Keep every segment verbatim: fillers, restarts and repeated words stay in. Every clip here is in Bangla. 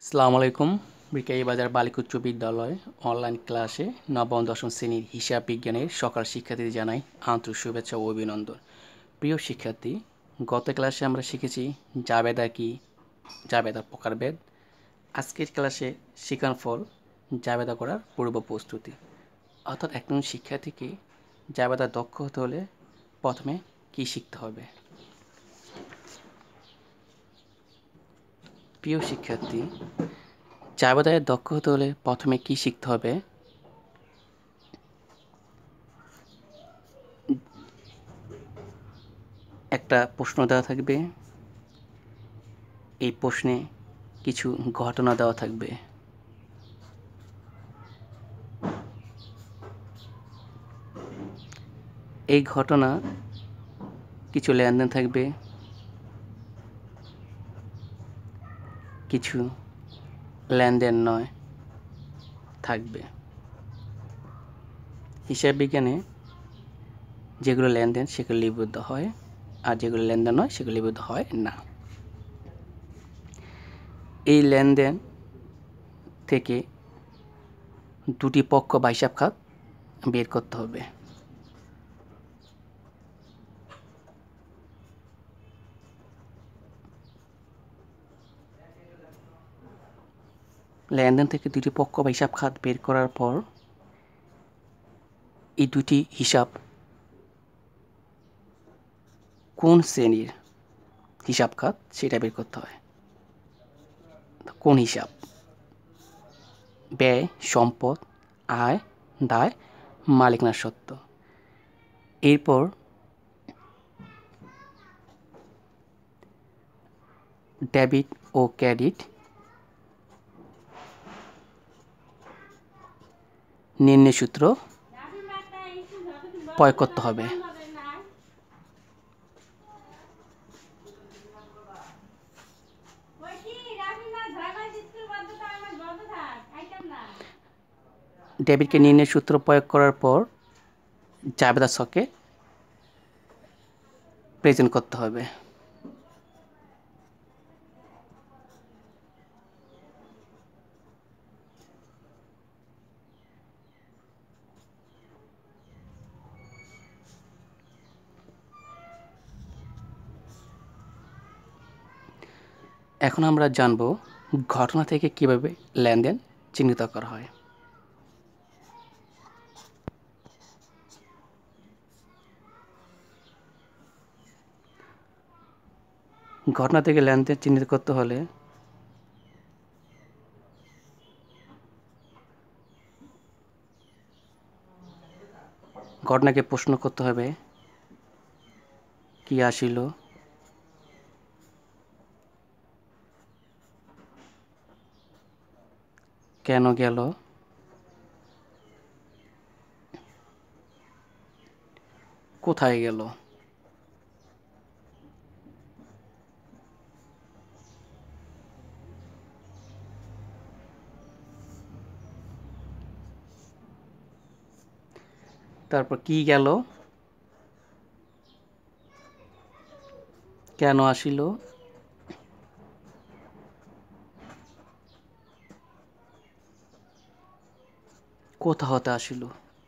আসসালামু আলাইকুম। বিকাই বাজার বালিক উচ্চ বিদ্যালয় অনলাইন ক্লাসে নবম দশম শ্রেণীর হিসাব বিজ্ঞানের সকল শিক্ষার্থীদের জানাই আন্তরিক শুভেচ্ছা ও অভিনন্দন। প্রিয় শিক্ষার্থী, গত ক্লাসে আমরা শিখেছি জাবেদা কি, জাবেদার প্রকারভেদ। আজকের ক্লাসে শেখার ফল জাবেদা করার পূর্ব প্রস্তুতি। অর্থাৎ একজন শিক্ষার্থীকে জাবেদা দক্ষ হতে হলে প্রথমে কি শিখতে হবে। প্রিয় শিক্ষার্থী, জাবেদায় দক্ষ হতে হলে প্রথমে কি শিখতে হবে? একটা প্রশ্ন দেওয়া থাকবে, এই প্রশ্নে কিছু ঘটনা দেওয়া থাকবে। এই ঘটনা কিছু লেনদেন থাকবে, কিছু লেনদেন নয় থাকবে। হিসাব বিজ্ঞানে যেগুলো লেনদেন সেগুলো লিপিবদ্ধ হয়, আর যেগুলো লেনদেন নয় সেগুলো লিপিবদ্ধ হয় না। এই লেনদেন থেকে দুটি পক্ষ বা হিসাব খাত বের করতে হবে। লেনদেন থেকে দুটি পক্ষ বা হিসাব খাত বের করার পর এই দুটি হিসাব কোন শ্রেণীর হিসাব খাত সেটা বের করতে হয়। কোন হিসাব? ব্যয়, সম্পদ, আয়, দায়, মালিকানার সত্ত্ব। এরপর ডেবিট ও ক্রেডিট নির্ণয় সূত্র প্রয়োগ করতে হবে। ডেবিটকে নির্ণয় সূত্র প্রয়োগ করার পর জাবেদা ছকে প্রেজেন্ট করতে হবে। এখন আমরা জানব ঘটনা থেকে কিভাবে লেনদেন চিহ্নিত করা হয়। ঘটনা থেকে লেনদেন চিহ্নিত করতে হলে ঘটনাকে প্রশ্ন করতে হবে, কি আসিল, কেন গেল, কোথায় গেল। তারপর কি গেল, কেন আসিল, কোথা হতে আসিল।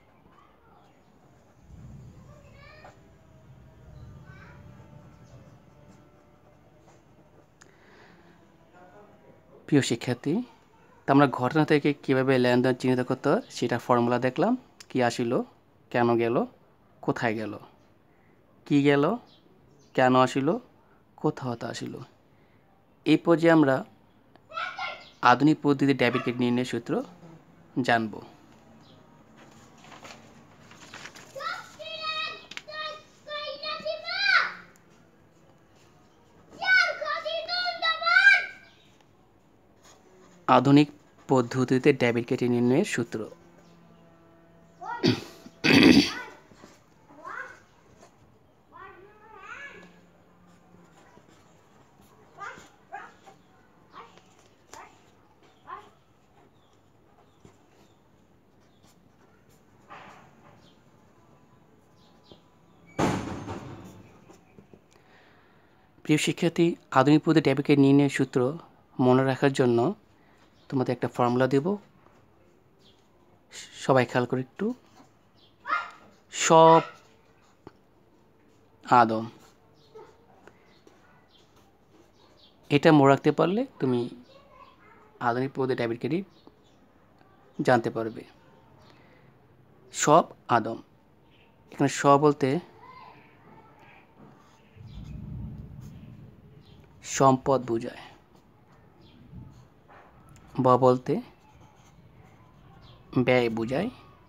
প্রিয় শিক্ষার্থী, তা আমরা ঘটনা থেকে কীভাবে লেনদেন চিহ্নিত করতে হয় সেটা ফর্মুলা দেখলাম। কি আসিল, কেন গেল, কোথায় গেল। কি গেল, কেন আসিল, কোথা হতে আসিল। এই পর্যায়ে আমরা আধুনিক পদ্ধতিতে ডেবিট ক্রেডিট নির্ণয় সূত্র জানব। আধুনিক পদ্ধতিতে ডেবিট ক্রেডিট নির্ণয়ের সূত্র। প্রিয় শিক্ষার্থী, আধুনিক পদ্ধতিতে ডেবিট ক্রেডিট নির্ণয়ের সূত্র মনে রাখার জন্য তোমাদের একটা ফর্মুলা দেব, সবাই খেয়াল করে একটু। সব আদম, এটা মনে রাখতে পারলে তুমি আধুনিক পদে ডেবিট ক্রেডিট জানতে পারবে। সব আদম, এখানে স বলতে সম্পদ বোঝায়, ব বলতে ব্যয় বোঝায়,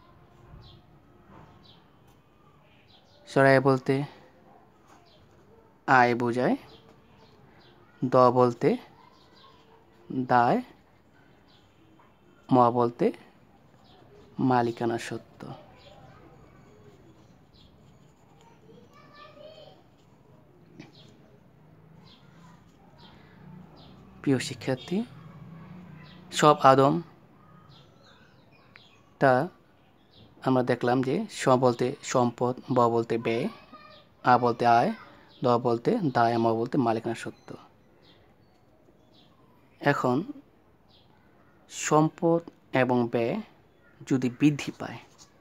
সরাই বলতে আয় বোঝায়, দ বলতে দায়, ম বলতে মালিকানা সত্ত্ব। প্রিয় শিক্ষার্থী, সব আদম তা আমরা দেখলাম যে স বলতে সম্পদ, ব বলতে ব্যয়, আ বলতে আয়, দ বলতে দায়, ম বলতে মালিকানা সত্ত্ব। এখন সম্পদ এবং ব্যয় যদি বৃদ্ধি পায়,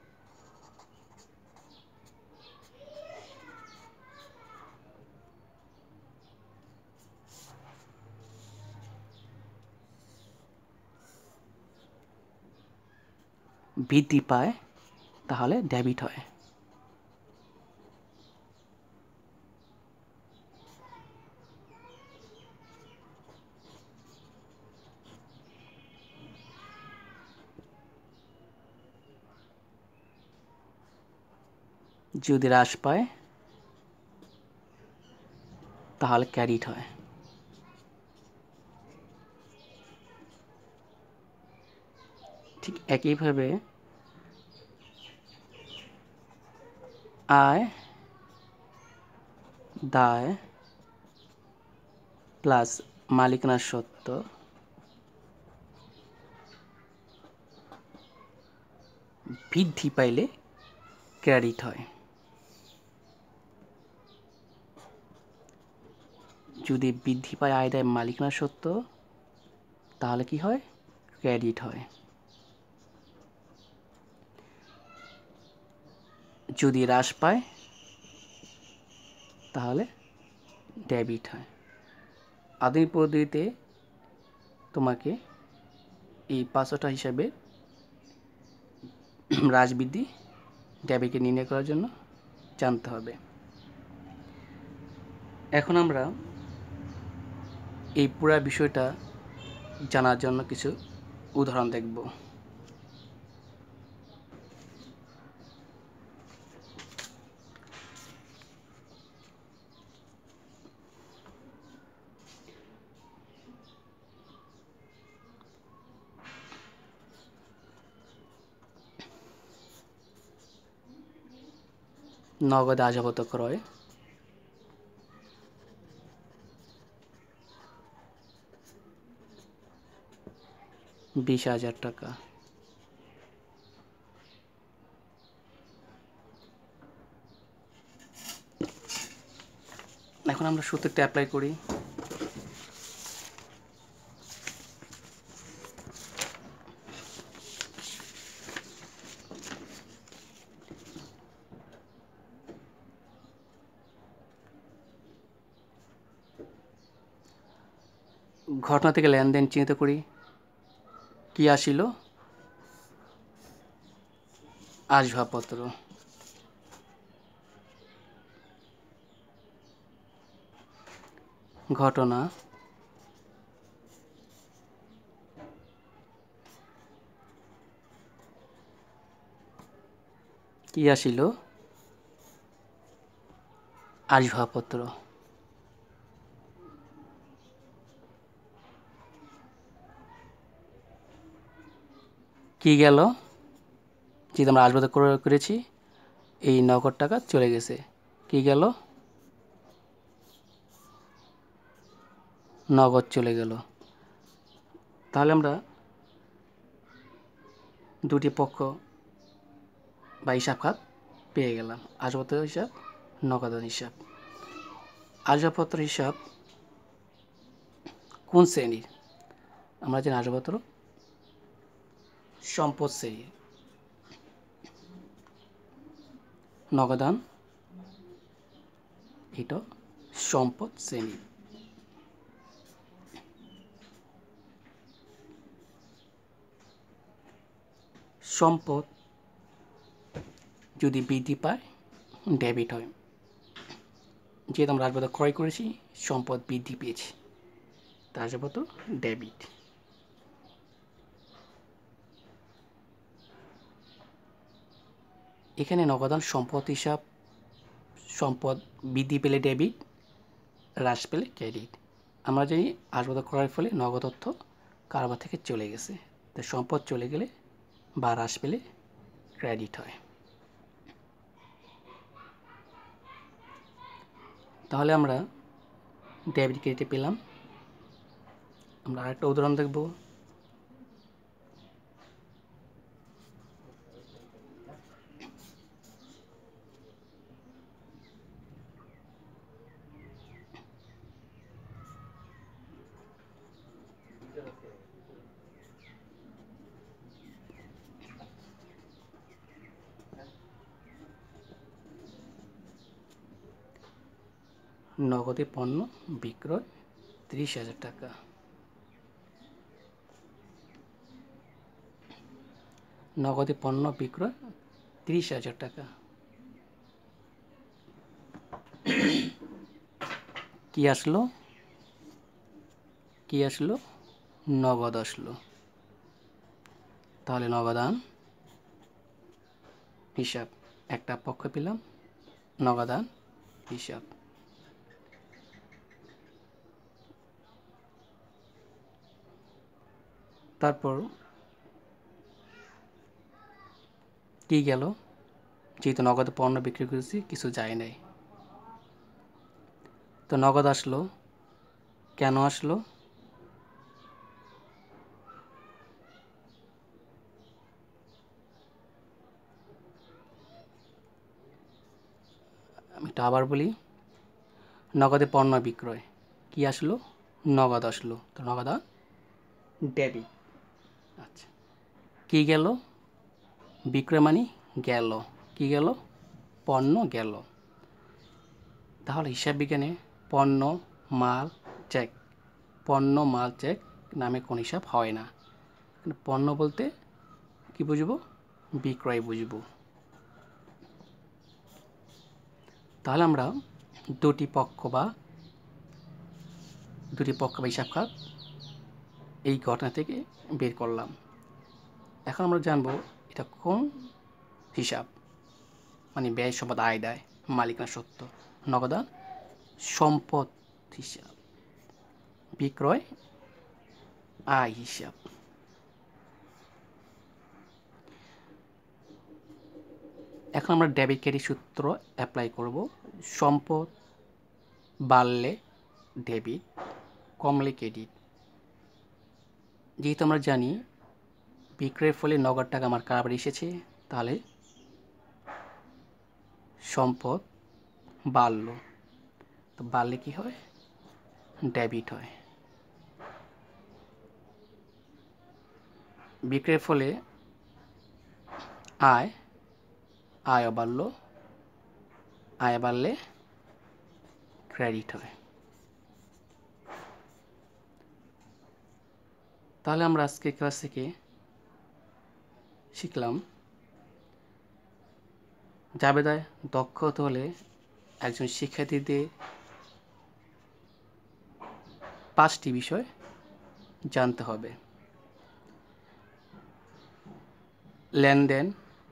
বৃদ্ধি পায় তাহলে ডেবিট হয়। যদি হ্রাস পায় তাহলে ক্রেডিট হয়। ঠিক একইভাবে আয়, দায় প্লাস মালিকানা সত্ত্ব বৃদ্ধি পাইলে ক্রেডিট হয়। যদি বৃদ্ধি পায় আয়, দায়, মালিকানা সত্ত্ব তাহলে কি হয়? ক্রেডিট হয়। যদি হ্রাস পায় তাহলে ডেবিট হয়। আধুনিক পদ্ধতিতে তোমাকে এই পাঁচটা হিসাবে হ্রাস বৃদ্ধি ডেবিটকে নির্ণয় করার জন্য জানতে হবে। এখন আমরা এই পুরো বিষয়টা জানার জন্য কিছু উদাহরণ দেখব। নগদ আসবাবপত্র ক্রয়, বিশ হাজার টাকা। এখন আমরা সূত্রটা অ্যাপ্লাই করি। ঘটনা থেকে লেনদেন চিহ্নিত করি। কি আসিল? আসবাবপত্র। ঘটনা কি আসিল? আসবাবপত্র। কি গেল? যেহেতু আমরা আসবাবপত্র ক্রয় করেছি, এই নগদ টাকা চলে গেছে। কি গেল? নগদ চলে গেল। তাহলে আমরা দুটি পক্ষ বা হিসাব খাত পেয়ে গেলাম, আসবাবপত্র হিসাব, নগদ হিসাব। আসবাবপত্র হিসাব কোন শ্রেণীর? আমরা জানি আসবাবপত্র সম্পদ শ্রেণীর নগদান এটা সম্পদ শ্রেণী। সম্পদ যদি বৃদ্ধি পায় ডেবিট হয়, যেহেতু আমরা আসবাবপত্র ক্রয় করেছি সম্পদ বৃদ্ধি পেয়েছে, তার আসবাবপত্র ডেবিট। এখানে নগদান সম্পদ হিসাব, সম্পদ বৃদ্ধি পেলে ডেবিট, হ্রাস পেলে ক্রেডিট। আমরা জানি আসবাবপত্র ক্রয়ের ফলে নগদ অর্থ কারবার থেকে চলে গেছে, তাই সম্পদ চলে গেলে বা হ্রাস পেলে ক্রেডিট হয়। তাহলে আমরা ডেবিট ক্রেডিটে পেলাম। আমরা আরেকটা উদাহরণ দেখব। নগদে পণ্য বিক্রয় ত্রিশ হাজার টাকা। নগদে পণ্য বিক্রয় ত্রিশ হাজার টাকা। কি আসলো? কি আসলো? নগদ আসলো। তাহলে নগদান হিসাব একটা পক্ষ পেলাম, নগদান হিসাব। তারপর কি গেল? যেহেতু নগদ পণ্য বিক্রি করেছি কিছু যায় নাই, তো নগদ আসলো। কেন আসলো? আমি এটা আবার বলি, নগদে পণ্য বিক্রয় কি আসলো? নগদ আসলো, তো নগদান ডেবিট। আচ্ছা, কি গেল? বিক্রয় মানে গেল, কি গেল? পণ্য গেল। তাহলে হিসাব বিজ্ঞানে পণ্য মাল চেক, পণ্য মাল চেক নামে কোন হিসাব হয় না। পণ্য বলতে কি বুঝবো? বিক্রয় বুঝবো। তাহলে আমরা দুটি পক্ষ বা দুটি পক্ষ বা হিসাব খাত এই ঘটনা থেকে বের করলাম। এখন আমরা জানবো এটা কোন হিসাব, মানে ব্যয় সম্পদ আয় দায় মালিকানা সত্ত্ব। নগদান সম্পদ হিসাব, বিক্রয় আয় হিসাব। এখন আমরা ডেবিট ক্রেডিট সূত্র অ্যাপ্লাই করব। সম্পদ বাড়লে ডেবিট, কমলে ক্রেডিট। যেহেতু আমরা জানি বিক্রয়ের ফলে নগদ টাকা আমার কারবারে এসেছে, তাহলে সম্পদ বাড়ল, তো বাড়লে কি হয়? ডেবিট হয়। বিক্রয়ের ফলে আয়, আয় বাড়ল, আয় বাড়লে ক্রেডিট হয়। তাহলে আমরা আজকে ক্লাস থেকে শিখলাম জাবেদায় দক্ষ হতে হলে একজন শিক্ষার্থীদের পাঁচটি বিষয় জানতে হবে। লেনদেন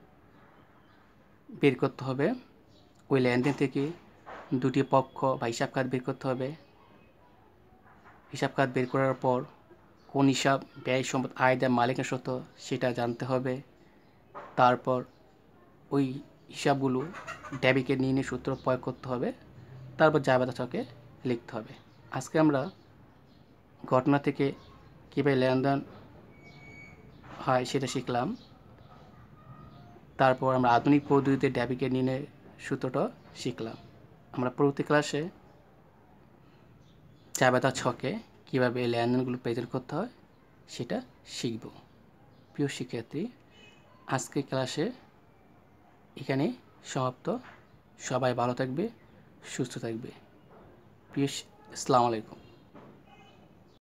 বের করতে হবে, ওই লেনদেন থেকে দুটি পক্ষ বা হিসাব খাত বের করতে হবে। হিসাব খাত বের করার পর কোন হিসাব ব্যয় সম্পদ আয় দায় মালিকানা সত্ত্ব সেটা জানতে হবে। তারপর ওই হিসাবগুলো ডেবিটের নির্ণয় সূত্র প্রয়োগ করতে হবে। তারপর জাবেদা ছকে লিখতে হবে। আজকে আমরা ঘটনা থেকে কীভাবে লেনদেন হয় সেটা শিখলাম। তারপর আমরা আধুনিক পদ্ধতিতে ডেবিটের নির্ণয় সূত্রটা শিখলাম। আমরা পরবর্তী ক্লাসে জাবেদা ছকে কীভাবে লেনদেনগুলো প্রেজেন্ট করতে হয় সেটা শিখব। প্রিয় শিক্ষার্থী, আজকের ক্লাসে এখানে সমাপ্ত। সবাই ভালো থাকবে, সুস্থ থাকবে। প্রিয়, আসসালামু আলাইকুম।